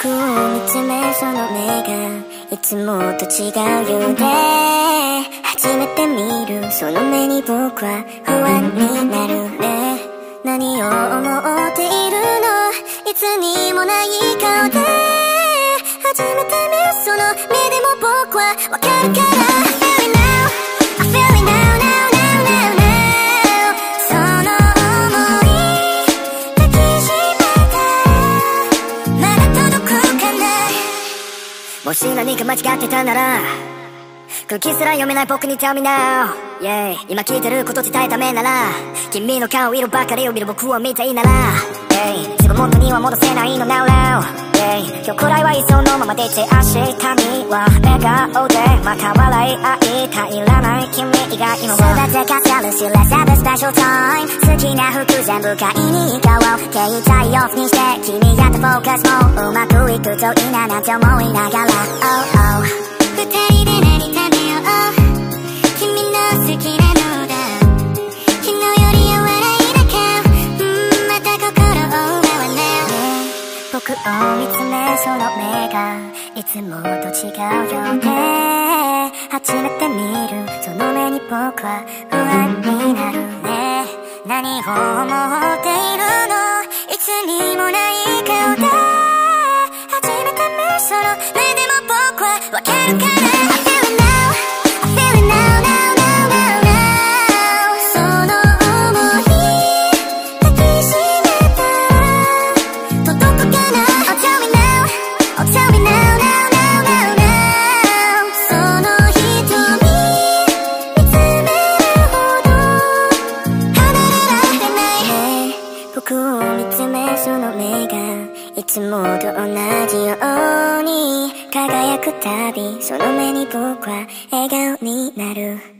僕を見つめその目がいつもと違うようで、初めて見るその目に僕は不安になるね。何を思っているの、いつにもない顔で初めて見るその目でも僕はわかるから。 I feel it now, I feel it now, now, now, now, now。 その想い抱きしめたまだ届くかな。もし何か間違ってたなら空気すら読めない僕に Tell me now、yeah。 今聞いてること伝えためなら、君の顔色ばかりを見る僕を見たいなら、yeah。 すぐ元には戻せないの Now now、yeah。 今日くらいはいそのままでいて明日には笑顔でまた笑い合いたいらない君以外の全てがセルシー Let's have a special time。 好きな服全部買いに行こう。携帯オフにして君やったフォーカスもうまくいくといいななんて思いながら、oh oh。 二人で何食べよう、君の好きなのだ。昨日よりお笑いだけ、また心を奪わない。僕を見つめその目がいつもと違うようで、初めて見るその目に僕は不安になるね。何を思っているの、いつにもない顔で初めて見るその目でも僕はわかるから。僕を見つめその目がいつもと同じように輝くたび、その目に僕は笑顔になる。